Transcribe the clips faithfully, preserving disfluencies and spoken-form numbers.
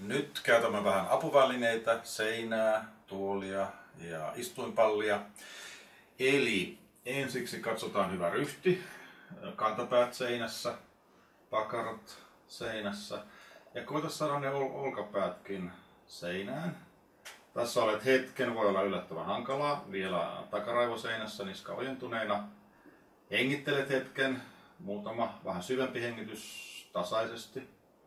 Nyt käytämme vähän apuvälineitä, seinää, tuolia ja istuinpallia. Eli ensiksi katsotaan hyvä ryhti, kantapäät seinässä, pakarat seinässä ja koita saada ne ol- olkapäätkin seinään. Tässä olet hetken, voi olla yllättävän hankalaa, vielä takaraivoseinässä niska ojentuneena. Hengittelet hetken, muutama vähän syvempi hengitys tasaisesti.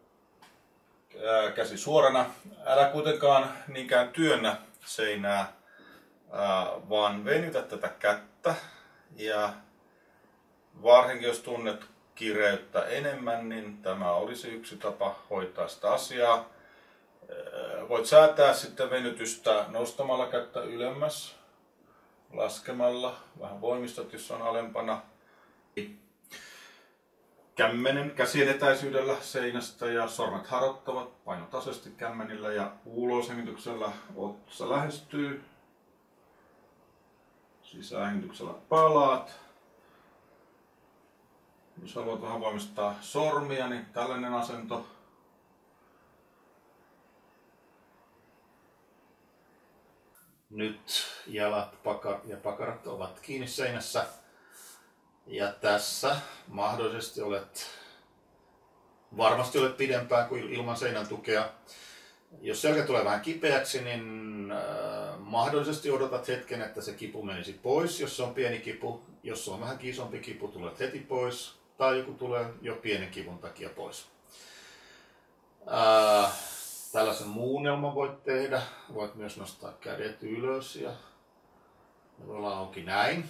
Käsi suorana, älä kuitenkaan niinkään työnnä seinää, vaan venytä tätä kättä ja varsinkin jos tunnet kireyttä enemmän, niin tämä olisi yksi tapa hoitaa sitä asiaa. Voit säätää sitten venytystä nostamalla kättä ylemmäs, laskemalla, vähän voimistat jos on alempana. Kämmenen käsien etäisyydellä seinästä ja sormet harottavat painotasaisesti kämmenillä ja ulosengityksellä otsa lähestyy. Sisähengityksellä palaat. Jos haluat vähän voimistaa sormia, niin tällainen asento. Nyt jalat ja pakarat ovat kiinni seinässä. Ja tässä mahdollisesti olet, varmasti olet pidempään kuin ilman seinän tukea. Jos selkä tulee vähän kipeäksi, niin äh, mahdollisesti odotat hetken, että se kipu menisi pois, jos se on pieni kipu. Jos se on vähän isompi kipu, tulet heti pois. Tai joku tulee jo pienen kivun takia pois. Äh, tällaisen muunnelman voit tehdä. Voit myös nostaa kädet ylös ja ne voi olla auki näin.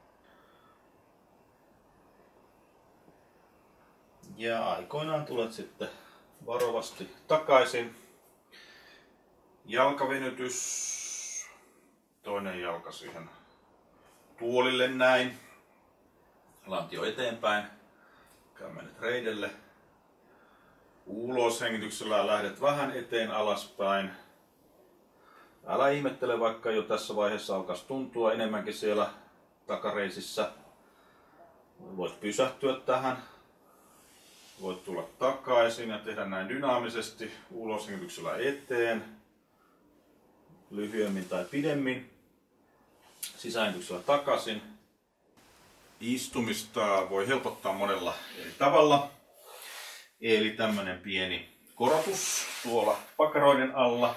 Ja aikoinaan tulet sitten varovasti takaisin. Jalkavenytys. Toinen jalka siihen tuolille näin. Lantio eteenpäin. Kämmenet reidelle. Uloshengityksellä lähdet vähän eteen alaspäin. Älä ihmettele, vaikka jo tässä vaiheessa alkaisi tuntua enemmänkin siellä takareisissä. Voit pysähtyä tähän. Voit tulla takaisin ja tehdä näin dynaamisesti uloshengityksellä eteen, lyhyemmin tai pidemmin, sisähengityksellä takaisin. Istumista voi helpottaa monella eri tavalla. Eli tämmönen pieni korotus tuolla pakaroiden alla.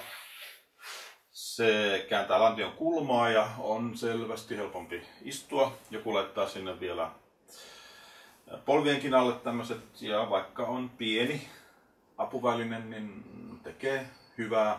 Se kääntää lantion kulmaa ja on selvästi helpompi istua. Joku laittaa sinne vielä polvienkin alle tämmöiset, ja vaikka on pieni apuväline, niin tekee hyvää.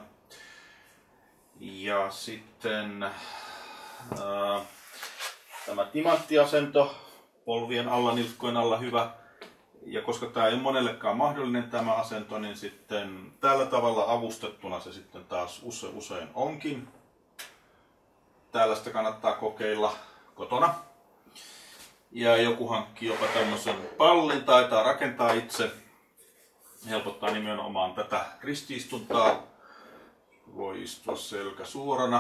Ja sitten ää, tämä timanttiasento, polvien alla, nilkkojen alla hyvä. Ja koska tämä ei ole monellekaan mahdollinen tämä asento, niin sitten tällä tavalla avustettuna se sitten taas use, usein onkin. Tällaista kannattaa kokeilla kotona. Ja joku hankkii jopa tämmöisen pallin, taitaa rakentaa itse. Helpottaa nimenomaan tätä ristiistuntaa. Voi istua selkä suorana.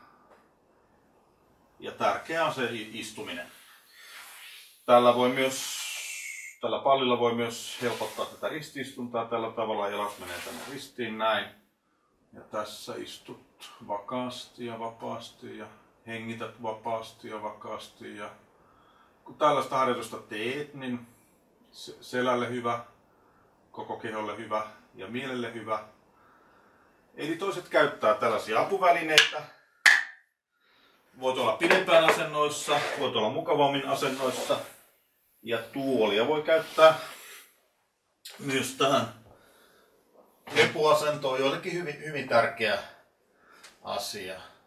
Ja tärkeää on se istuminen. Tällä, voi myös, tällä pallilla voi myös helpottaa tätä ristiistuntaa tällä tavalla. Jalat menee tänne ristiin näin. Ja tässä istut vakaasti ja vapaasti ja hengität vapaasti ja vakaasti. Ja kun tällaista harjoitusta teet, niin selälle hyvä, koko keholle hyvä ja mielelle hyvä. Eli toiset käyttää tällaisia apuvälineitä. Voit olla pidempään asennoissa, voit olla mukavammin asennoissa. Ja tuolia voi käyttää myös tähän lepoasentoon, joillekin hyvin, hyvin tärkeä asia.